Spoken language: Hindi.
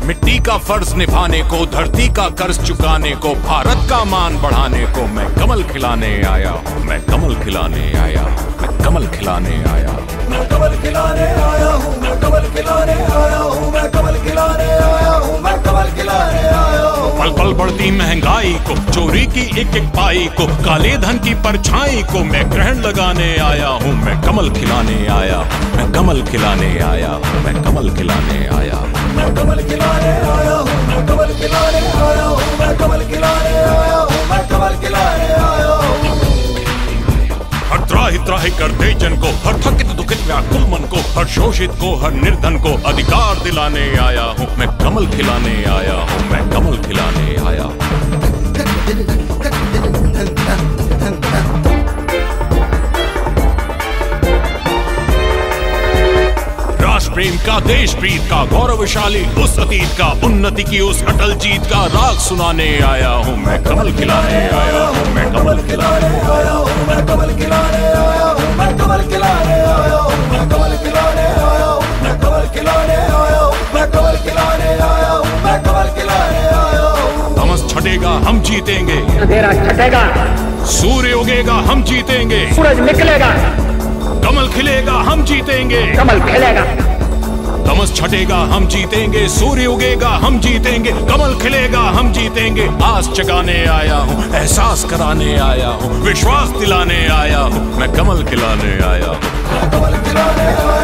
मिट्टी का फर्ज निभाने को, धरती का कर्ज चुकाने को, भारत का मान बढ़ाने को मैं कमल खिलाने आया हूँ, मैं कमल खिलाने आया, मैं कमल खिलाने आया, मैं कमल खिलाने आया हूँ, मैं कमल खिलाने आया हूँ, मैं कमल खिलाने आया हूँ, मैं कमल खिलाने आया हूँ। पल पल बढ़ती महंगाई को, चोरी की एक एक पाई को, काले धन की परछाई को मैं ग्रहण लगाने आया हूँ, मैं कमल खिलाने आया, मैं कमल खिलाने आया, मैं कमल खिलाने आया, मैं कमल खिलाने आया हूँ, मैं कमल खिलाने आया हूँ, मैं कमल खिलाने आया हूँ, मैं कमल खिलाने आया हूँ। हर त्राहि त्राहि करते जन को, हर थकित दुखित व्याकुल मन को, हर शोषित को, हर निर्धन को अधिकार दिलाने आया हूँ, मैं कमल खिलाने आया हूँ, मैं कमल खिलाने आया हूँ। राष्ट्र प्रेम का, देश प्रीत का, गौरवशाली उस अतीत का, उन्नति की उस अटल जीत का राग सुनाने आया हूँ, मैं कमल खिलाने आया हूँ, मैं कमल खिलाने आया हूँ, मैं कमल खिलाने आया हूँ, मैं कमल खिलाने आया हूँ, मैं कमल खिलाने आया हूँ, मैं कमल खिलाने आया हूँ, मैं कमल खिलाने आया हूँ, मैं कमल खिलाने आया हूँ। तमस छटेगा हम जीतेंगे, अंधेरा छटेगा, सूर्य उगेगा हम जीतेंगे, सूरज निकलेगा, कमल खिलेगा हम जीतेंगे, कमल खिलेगा। तमस छटेगा हम जीतेंगे, सूर्य उगेगा हम जीतेंगे, कमल खिलेगा हम जीतेंगे। आस जगाने आया हूँ, एहसास कराने आया हूँ, विश्वास दिलाने आया हूँ, मैं कमल खिलाने आया हूँ, मैं कमल खिलाने आया